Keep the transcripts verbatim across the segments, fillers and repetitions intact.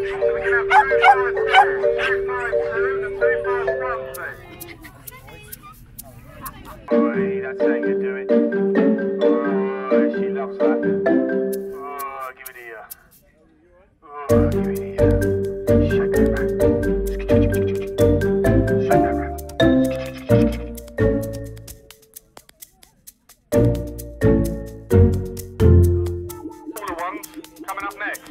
Boy, that's how you do it. Oh, she loves that. Oh, give it here. Oh, give it here. Shake that round. Shake that round. All the ones coming up next.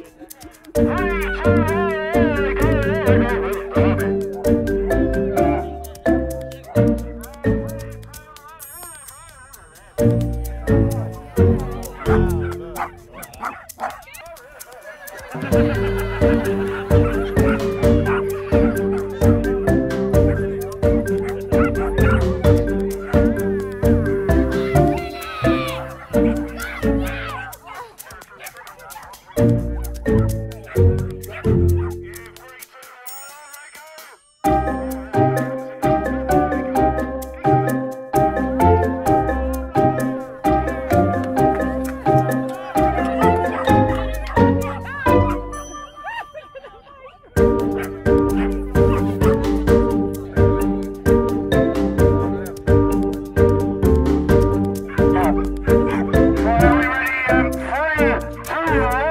Are we ready? And three, two,